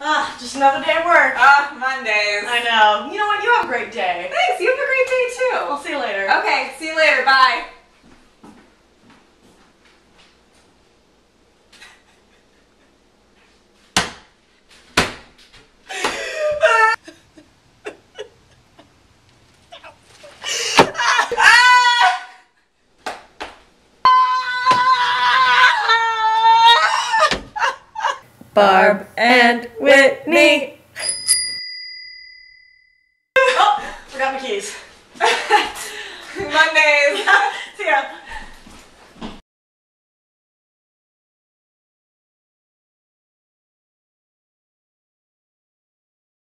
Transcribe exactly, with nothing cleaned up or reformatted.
Ah, just another day at work. Ah, Mondays. I know. You know what? You have a great day. Thanks, you have a great day too. I'll see you later. Okay, see you later. Bye. Barb and Whitney. Oh, forgot my keys. Mondays. See ya.